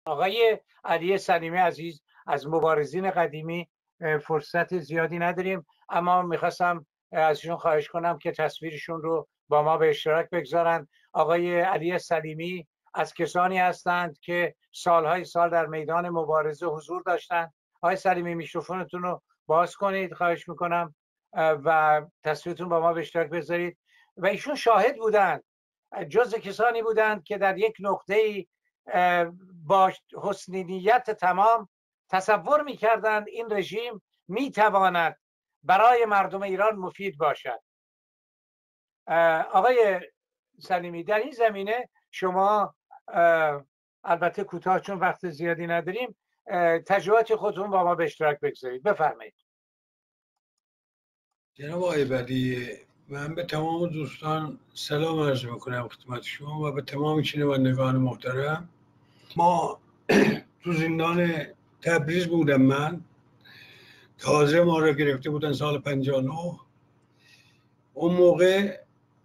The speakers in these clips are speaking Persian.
آقای علی سلیمی عزیز از مبارزین قدیمی فرصت زیادی نداریم، اما میخواستم ازشون خواهش کنم که تصویرشون رو با ما به اشتراک بگذارن. آقای علی سلیمی از کسانی هستند که سالهای سال در میدان مبارزه حضور داشتند. آقای سلیمی میکروفونتون رو باز کنید خواهش میکنم و تصویرتون با ما به اشتراک بذارید. و ایشون شاهد بودند، جز کسانی بودند که در یک نقطه‌ای با حسن نیت تمام تصور می‌کردند این رژیم می‌تواند برای مردم ایران مفید باشد. آقای سلیمی، در این زمینه شما البته کوتاه چون وقت زیادی نداریم تجربات خودتون با ما به اشتراک بگذارید. بفرمایید. جناب آقای بدیعی، من به تمام دوستان سلام عرض میکنم خدمت شما و به تمام شنوندگان محترم. ما تو زندان تبریز بودم، من تازه ما را گرفته بودن سال 59. اون موقع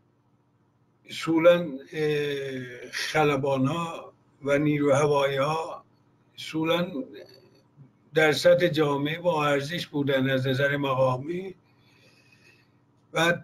اصولا خلبان‌ها و نیرو هوایی ها اصولا در سطح جامعه با ارزش بودن از نظر مقامی و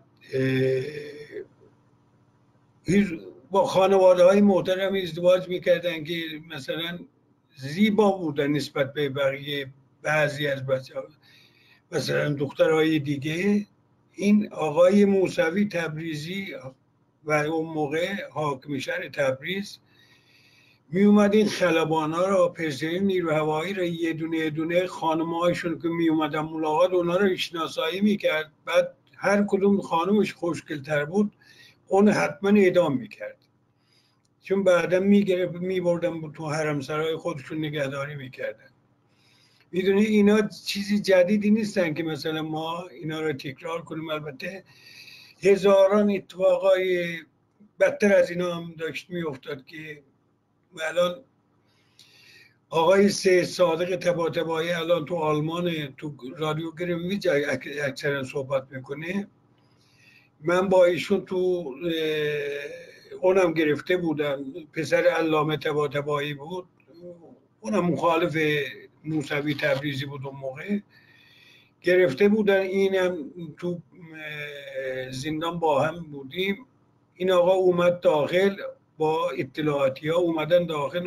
با خانواده های محترم ازدواج میکردن که مثلا زیبا بودن نسبت به بقیه بعضی از بچه ها. مثلا دخترهای دیگه، این آقای موسوی تبریزی و اون موقع حاکم شهر تبریز می اومد این خلبانا را، پرسنل نیرو هوایی را یه دونه خانم‌هاشون که می اومدن ملاقات اونا رو شناسایی میکرد. بعد هر کدوم خانمش خوشگل‌تر بود اون حتما اعدام میکرد، چون بعدا میگرفت میبردن تو حرمسرای خودشون نگهداری میکردن. میدونی اینا چیزی جدیدی نیستن که مثلا ما اینا رو تکرار کنیم. البته هزاران اتفاقای بدتر از اینا هم داشت میافتاد که الان آقای سید صادق طباطبایی الان تو آلمان تو رادیو گرینویچ اکثرا صحبت میکنه. من با ایشون تو اونم گرفته بودم، پسر علامه طباطبایی بود، اونم مخالف موسوی تبریزی بود. اون موقع گرفته بودن، اینم تو زندان با هم بودیم. این آقا اومد داخل با اطلاعاتی ها اومدن داخل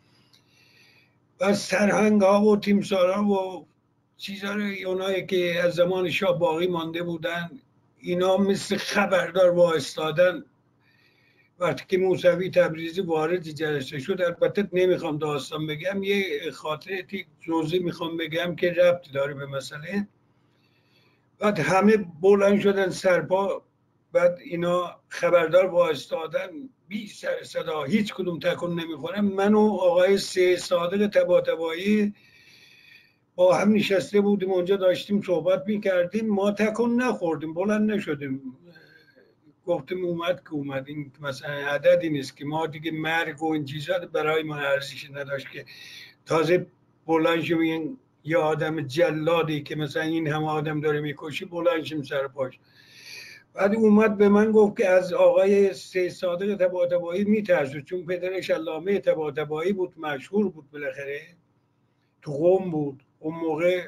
و سرهنگ ها و تیمسار ها و چیزها رو اونایی که از زمان شاه باقی مانده بودن اینا مثل خبردار وایستادن. وقتی که موسوی تبریزی وارد جلسه شد، البته نمیخوام داستان بگم، یه خاطره جزئی میخوام بگم که ربط داره به مسئله. بعد همه بلند شدن سرپا، بعد اینا خبردار وایستادن بی سر صدا، هیچ کدوم تکون نمیخورن. من و آقای سید صادق طباطبایی با هم نشسته بودیم اونجا، داشتیم صحبت میکردیم، ما تکون نخوردیم، بلند نشدیم. گفتیم اومد که اومد، این مثلا عددی نیست که ما دیگه مرگ و این چیزا برای ما ارزشی نداشت که تازه بلند شیم یه آدم جلادی که مثلا این همه آدم داره میکشی بلند شیم سر پاش. بعد اومد به من گفت که از آقای سید صادق طباطبایی میترسه، چون پدرش علامه طباطبایی بود، مشهور بود، بالاخره تو قم بود اون موقع.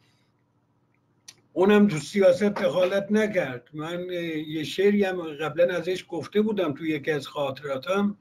اونم تو سیاست دخالت نکرد. من یه شعری هم قبلا ازش گفته بودم تو یکی از خاطراتم.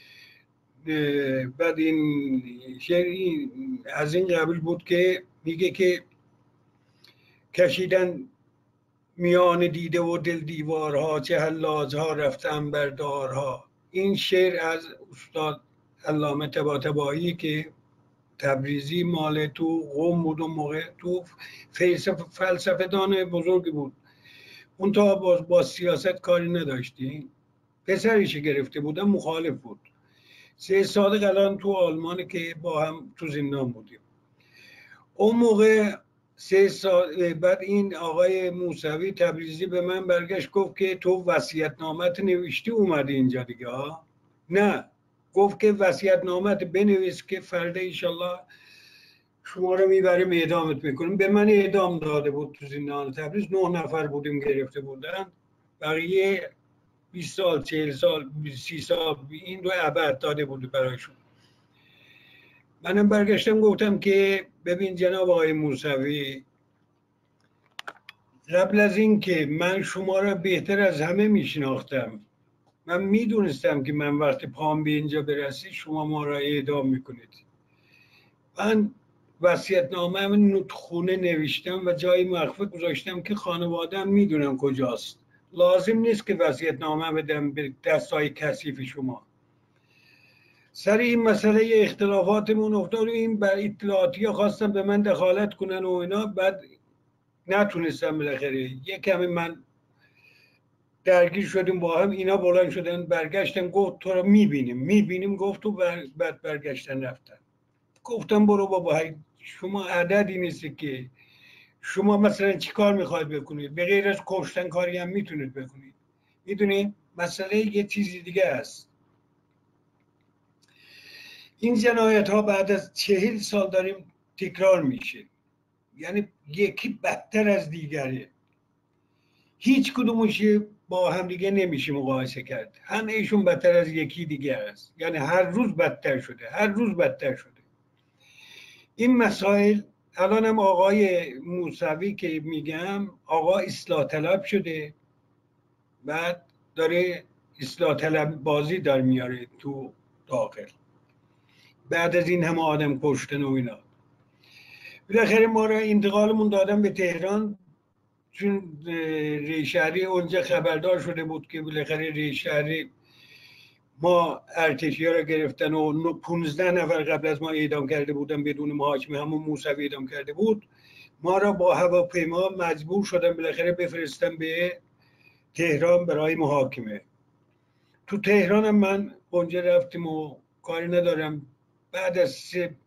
بعد این شعری از این قبیل بود که میگه که کشیدن میان دیده و دل دیوارها، چه حلاجها رفتن بر دارها. این شعر از استاد علامه طباطبایی که تبریزی مال تو قم بود و موقع تو فلسفه دان بزرگی بود. اون تا با سیاست کاری نداشتی. پسرش گرفته بودن، مخالف بود. سید صادق الان تو آلمان که با هم تو زندان بودیم اون موقع. بعد این آقای موسوی تبریزی به من برگشت گفت که تو وصیت‌نامت نوشتی اومدی اینجا دیگه ها؟ نه، گفت که وصیت‌نامت بنویس که فردا انشالله شما رو میبریم اعدامت میکنیم. به من اعدام داده بود تو زندان تبریز. 9 نفر بودیم گرفته بودن، بقیه 20 سال 40 سال 30 سال این رو ابد داده بود برایشون. منم برگشتم گفتم که ببین جناب آقای موسوی، قبل از این که من شما را بهتر از همه میشناختم، من میدونستم که من وقتی پام به اینجا برسید شما ما را اعدام میکنید. من وصیت‌نامه من خونه نوشتم و جای مخفی گذاشتم که خانواده‌ام میدونم کجاست. لازم نیست که وصیت‌نامه بدم به دستای کثیف شما. سر این مسئله اختلافاتمون افتاد و این بر اطلاعاتی خواستم به من دخالت کنن و اینا، بعد نتونستم. بالاخره یک کمی من درگیر شدیم با هم، اینا بلند شدن برگشتن گفت تو رو میبینیم گفت و بعد برگشتن رفتن. گفتم برو بابا، شما عددی نیست که شما مثلا چی کار میخواید بکنید؟ به غیر از کشتن کاری هم میتونید بکنید. میدونید مسئله یه چیزی دیگه است. این جنایت ها بعد از 40 سال داریم تکرار میشه، یعنی یکی بدتر از دیگره، هیچ کدومش با هم دیگه نمیشه مقایسه کرد، همه ایشون بدتر از یکی دیگه است، یعنی هر روز بدتر شده. این مسائل الانم آقای موسوی که میگم آقا اصلاح طلب شده، بعد داره اصلاح طلب بازی در میاره تو داخل بعد از این همه آدم کشتن و اینا. بالاخره ما را انتقالمون دادن به تهران، چون رئیس شهری اونجا خبردار شده بود که بالاخره رئیس شهری ما ارتشی‌ها را گرفتن و 15 نفر قبل از ما اعدام کرده بودن بدون محاکمه، همون موسوی اعدام کرده بود. ما را با هواپیما مجبور شدن بالاخره بفرستن به تهران برای محاکمه. تو تهران هم من اونجا رفتیم و کاری ندارم، بعد از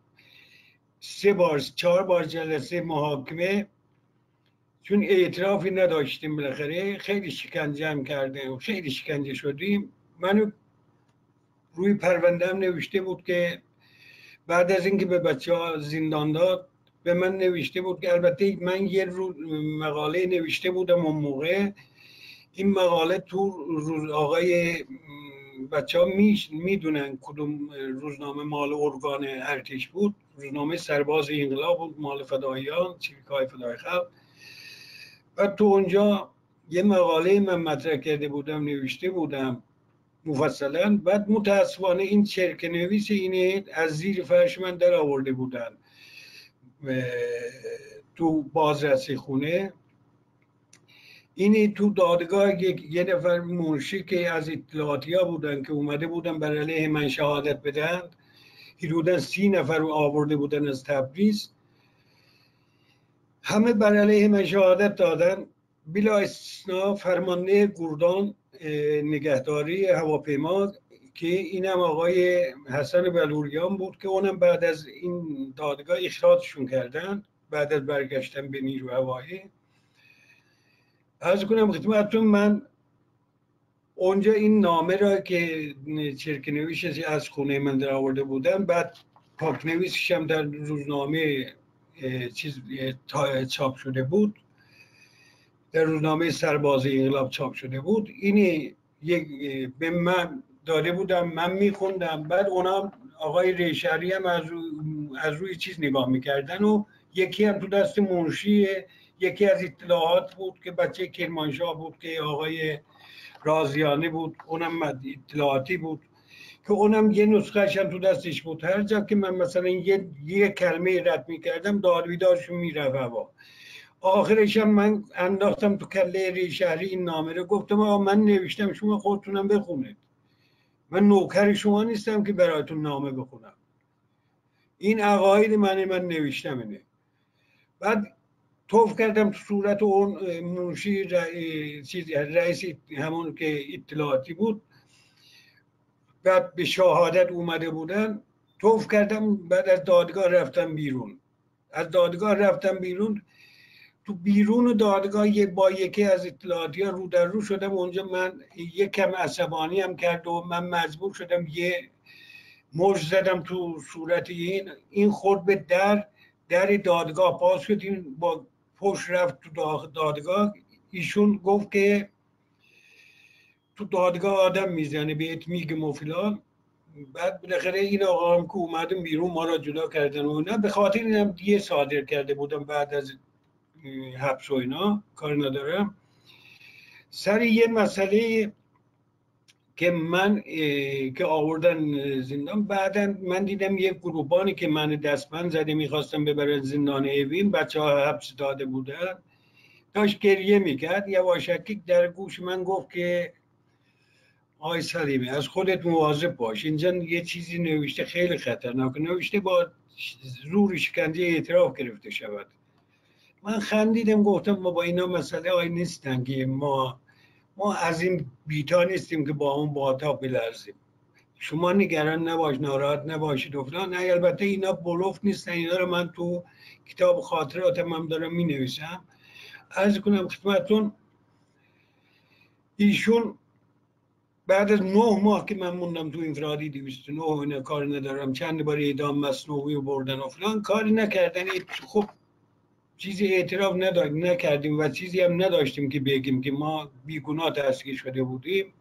4 بار جلسه محاکمه، چون اعترافی نداشتیم بالاخره خیلی شکنجه هم کرده و خیلی شکنجه شدیم. منو روی پرونده‌ام نوشته بود که بعد از اینکه به بچه‌ها زندان داد به من نوشته بود که البته من یه مقاله نوشته بودم اون موقع، این مقاله تو آقای بچه‌ها میدونن کدوم روزنامه مال ارگان ارتش بود، روزنامه سرباز انقلاب بود مال فداییان، چریک‌های فدای خلق. و تو اونجا یه مقاله من مطرح کرده بودم، نوشته بودم مفصلا. بعد متاسفانه این چرک نویس اینه از زیر فرش من در آورده بودن تو بازرسی خونه. اینی تو دادگاه یه نفر منشی که از اطلاعاتی ها بودن که اومده بودن بر علیه من شهادت بدن، حدوداً 30 نفر رو آورده بودن از تبریز، همه بر علیه من شهادت دادن بلا استثنا. فرمانده گردان نگهداری هواپیما که اینم آقای حسن بلوریان بود که اونم بعد از این دادگاه اخراجشون کردن بعد از برگشتن به نیرو هوایی. عرض کنم خدمتتون من اونجا این نامه را که چرکنویش از خونه من در آورده بودم، بعد پاکنویسش هم در روزنامه چاپ شده بود، در روزنامه سرباز انقلاب چاپ شده بود. اینی به من داده بودم، من میخوندم، بعد اونا آقای ریشری هم از روی چیز نگاه میکردن و یکی هم تو دست منشی یکی از اطلاعات بود که بچه کرمانشاه بود که آقای رازیانه بود، اونم اطلاعاتی بود که اونم یه نسخه‌اش هم تو دستش بود. هر جا که من مثلا یه کلمه رد میکردم داد بیدارشون میرفت هوا. آخرش هم من انداختم تو کله ریشهری این نامه رو، گفتم آقا من نوشتم شما خودتونم بخونید، من نوکر شما نیستم که براتون نامه بخونم، این عقاید من نوشتم اینه. بعد توف کردم تو صورت اون منشی رئیس همون که اطلاعاتی بود، بعد به شهادت اومده بودن، توف کردم. بعد از دادگاه رفتم بیرون، تو بیرون دادگاه با یکی از اطلاعاتی ها رو در رو شدم. اونجا من یک کم عصبانی هم کرد و من مجبور شدم یه مشت زدم تو صورت این خورد به در دادگاه. باز شد این با پشت رفت تو دادگاه. ایشون گفت که تو دادگاه آدم میزنه بهت میگم و فلان. بعد بالاخره این آقا هم که اومدن بیرون ما را جدا کردن و اینا، به خاطر اینم دیگه صادر کرده بودم بعد از حبس و اینا، کار ندارم. سر یه مسئله که من که آوردن زندان، بعدا من دیدم یک گروبانی که من دستبند زده میخواستم ببرن زندان اوین، بچه ها حبس داده بودن، داشت گریه میکرد. یواشکی در گوش من گفت که آقای سلیمی از خودت مواظب باش، اینجا یه چیزی نوشته خیلی خطرناک، نوشته با زور شکنجه اعتراف گرفته شود. من خندیدم گفتم با اینا مسئله های نیستن که ما از این بیتا نیستیم که با اون باتا بلرزیم، شما نگران نباش، ناراحت نباشید و فلان. نه البته اینا بلوف نیستن، اینا رو من تو کتاب خاطراتم هم دارم می نویسم. عرض کنم خدمتتون ایشون بعد از 9 ماه که من موندم تو انفرادی 209 اینا کار ندارم، چند بار اعدام مصنوعی بردن و فلان، کاری نکردن. خب چیزی اعتراف نکردیم و چیزی هم نداشتیم که بگیم که ما بیگناه دستگیر شده بودیم.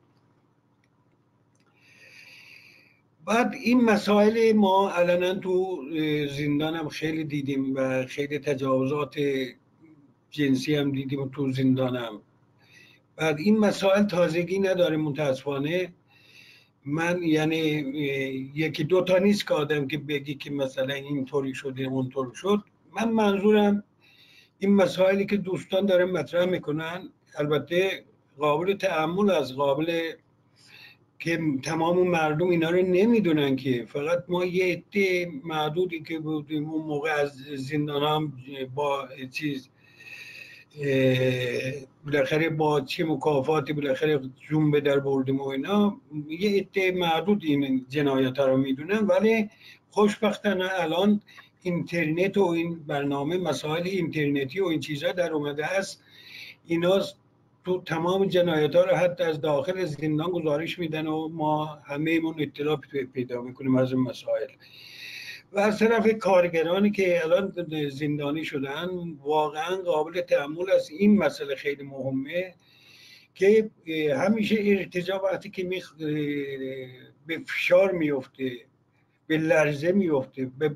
بعد این مسائل ما علنا تو زندان هم خیلی دیدیم و خیلی تجاوزات جنسی هم دیدیم تو زندان هم. بعد این مسائل تازگی نداره متاسفانه. من یعنی یکی دو تا نیست که آدم که بگی که مثلا اینطوری شده اونطوری شد. من منظورم این مسائلی که دوستان دارن مطرح میکنن البته قابل تأمل از قابل که تمام مردم اینا رو نمیدونن، که فقط ما یه عده معدودی که بودیم اون موقع از زندان هم با چیز بالاخره با چه مکافاتی بالاخره جون به در بردیم و اینا، یه عده معدود این جنایت ها رو میدونن. ولی خوشبختانه الان اینترنت و این برنامه مسائل اینترنتی و این چیزها در اومده است، اینا تو تمام جنایت ها رو حتی از داخل زندان گزارش میدن و ما همه ایمون اطلاع پیدا میکنیم از این مسائل. و از طرف کارگرانی که الان زندانی شدن واقعا قابل تأمل است. این مسئله خیلی مهمه که همیشه ارتجاع وقتی که به فشار میفته، به لرزه میفته، به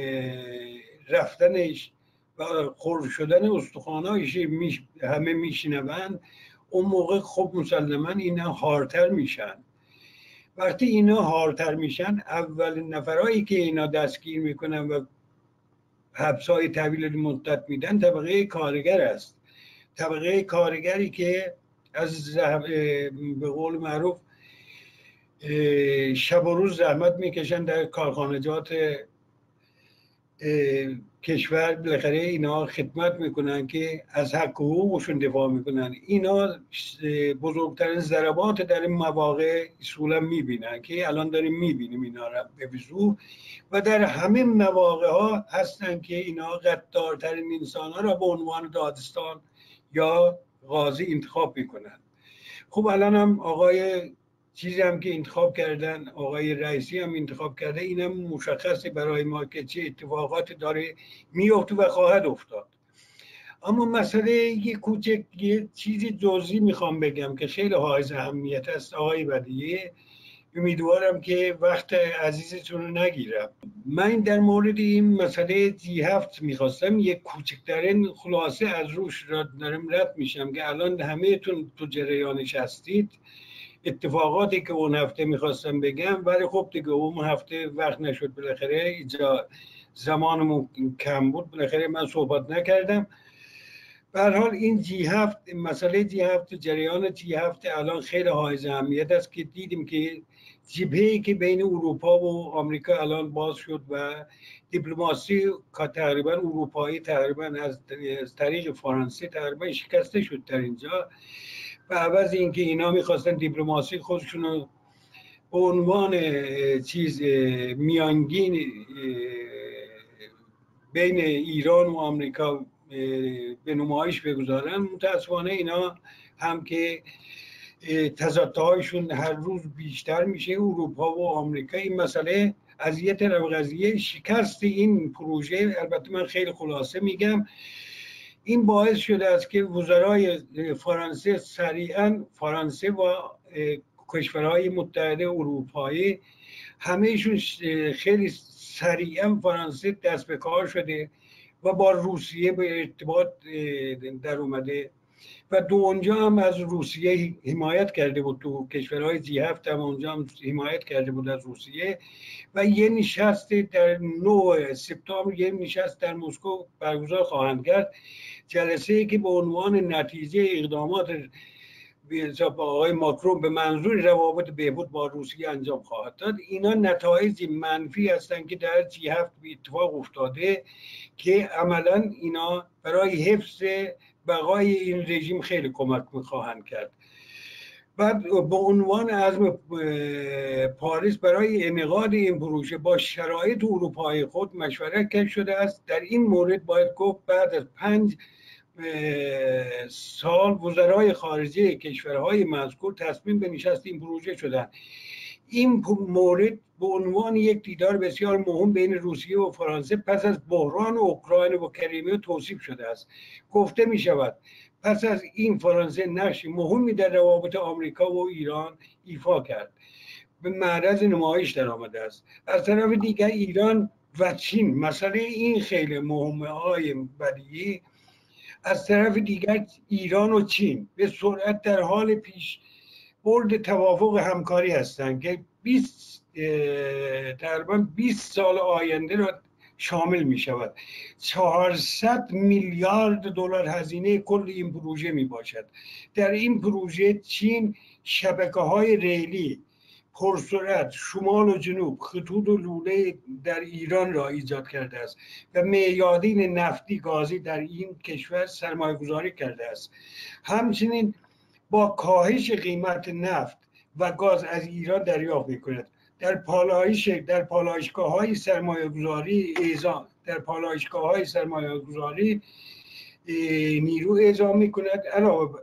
رفتنش و خرد شدن استخوانایش همه میشنون، اون موقع خب مسلما اینا هارتر میشن. وقتی اینا هارتر میشن، اول نفرایی که اینا دستگیر میکنن و حبسای طویل مدت میدن طبقه کارگر است. طبقه کارگری که از به قول معروف شب و روز زحمت میکشن در کارخانجات کشور، بالاخره اینا خدمت میکنن که از حق و حقوقشون دفاع میکنن. اینا بزرگترین ضربات در این مواقع اصولا میبینن که الان داریم میبینیم اینا را به وضوح، و در همه مواقع ها هستن که اینا غدارترین انسان ها را به عنوان دادستان یا قاضی انتخاب میکنن. خب الان هم آقای چیزی هم که انتخاب کردن، آقای رئیسی هم انتخاب کرده، اینم مشخصه برای ما که چه اتفاقات داره میفته و خواهد افتاد. اما مسئله یه کوچک یه چیزی جزئی میخوام بگم که خیلی حائز اهمیت است آقای بدیعی، امیدوارم که وقت عزیزتون رو نگیرم. من در مورد این مسئله G7 میخواستم یک کوچکترین خلاصه از روش دارم رد میشم که الان همه تون تو جریانش هستید. اتفاقاتی که اون هفته میخواستم بگم ولی خب دیگه اون هفته وقت نشد، بالاخره اینجا زمانمون کم بود، بالاخره من صحبت نکردم. به هر حال این G7 مسئله G7 جریان G7 الان خیلی حائز اهمیت است که دیدیم که جبهه‌ای که بین اروپا و آمریکا الان باز شد و دیپلماسی که تقریبا اروپایی تقریبا از طریق فرانسه تقریبا شکسته شد در اینجا، و عوض اینکه اینا میخواستن دیپلماسی خودشون رو به عنوان چیز میانگین بین ایران و آمریکا به نمایش بگذارن، متاسفانه اینا هم که تضادهایشون هر روز بیشتر میشه. اروپا و آمریکا این مسئله از یه طرف قضیه شکست این پروژه، البته من خیلی خلاصه میگم، این باعث شده است که وزرای فرانسه سریعا، فرانسه و کشورهای متحده اروپایی همهشون خیلی سریعا فرانسه دست به کار شده و با روسیه به ارتباط در اومده و دو اونجا هم از روسیه حمایت کرده بود. تو کشورهای G7 هم اونجا هم حمایت کرده بود از روسیه و یه نشست در 9 سپتامبر یه نشست در مسکو برگزار خواهند کرد، جلسه ای که به عنوان نتیجه اقدامات با آقای ماکرون به منظور روابط بهبود با روسیه انجام خواهد داد. اینا نتایج منفی هستند که در G7 به اتفاق افتاده که عملا اینا برای حفظ بقای این رژیم خیلی کمک می‌خواهند کرد. بعد به عنوان عزم پاریس برای انعقاد این پروژه با شرایط اروپایی خود مشورت شده است. در این مورد باید گفت بعد از 5 سال وزرای خارجه کشورهای مذکور تصمیم به نشست این پروژه شدند. این مورد به عنوان یک دیدار بسیار مهم بین روسیه و فرانسه پس از بحران اوکراین و کریمیا توصیف شده است. گفته می شود پس از این فرانسه نقش مهمی در روابط آمریکا و ایران ایفا کرد، به معرض نمایش در آمده است. از طرف دیگر ایران و چین، مسئله این خیلی مهمه های بدیهی، از طرف دیگر ایران و چین به سرعت در حال پیش برد توافق همکاری هستند که تقریبا 20 سال آینده را شامل می شود. 400 میلیارد دلار هزینه کل این پروژه می باشد. در این پروژه چین شبکه‌های ریلی پرسرعت شمال و جنوب، خطوط و لوله در ایران را ایجاد کرده است و میادین نفتی گازی در این کشور سرمایه‌گذاری کرده است. همچنین با کاهش قیمت نفت و گاز از ایران دریافت می‌کند. در پالایشگاه‌های سرمایه‌گذاری نیرو اعزام می‌کند. علاوه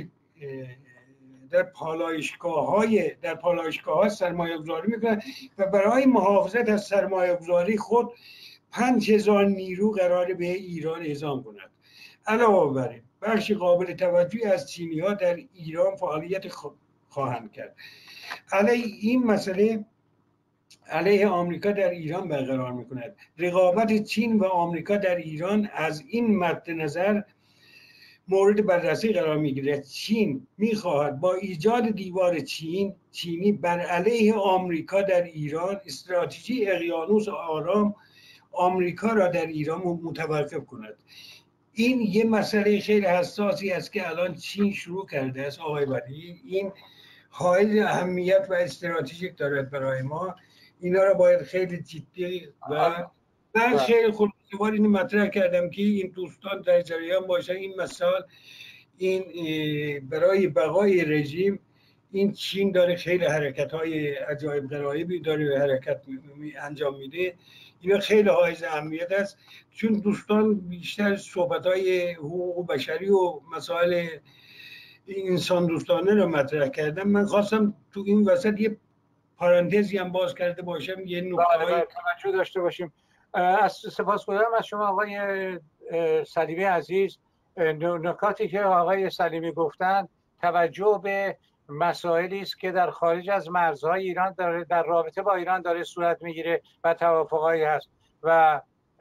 در پالایشگاه‌ها سرمایه‌گذاری می‌کند و برای محافظت از سرمایه‌گذاری خود 5000 نیرو قرار به ایران اعزام کند. علاوه بر این بخش قابل توجهی از چینی‌ها در ایران فعالیت خواهند کرد. علیه این مسئله علیه آمریکا در ایران برقرار می‌کند. رقابت چین و آمریکا در ایران از این مد نظر مورد بررسی قرار می‌گیرد. چین می‌خواهد با ایجاد دیوار چینی بر علیه آمریکا در ایران استراتژی اقیانوس آرام آمریکا را در ایران متوقف کند. این یه مسئله خیلی حساسی است که الان چین شروع کرده است. آقای بدیعی، این حائز اهمیت و استراتژیک دارد برای ما. اینا را باید خیلی جدی و من خیلی خلاصه‌وار اینو مطرح کردم که این دوستان در جریان باشن. این مسائل این برای بقای رژیم این چین داره خیلی حرکت‌های عجایب غرایبی داره حرکت انجام میده. اینا خیلی حائز اهمیت است چون دوستان بیشتر صحبت‌های حقوق بشری و مسائل انسان دوستانه رو مطرح کردم. من خواستم تو این وسط یه پارانتزی هم باز کرده باشم، یه نکته‌ای توجه داشته باشیم. سپاسگزارم از شما آقای سلیمی عزیز. نکاتی که آقای سلیمی گفتن توجه به مسائلی است که در خارج از مرزهای ایران در رابطه با ایران داره صورت میگیره و توافقایی هست و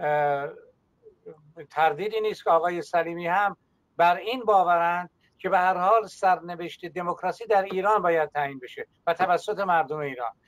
تردیدی نیست که آقای سلیمی هم بر این باورند که به هر حال سرنوشت دموکراسی در ایران باید تعیین بشه و توسط مردم ایران.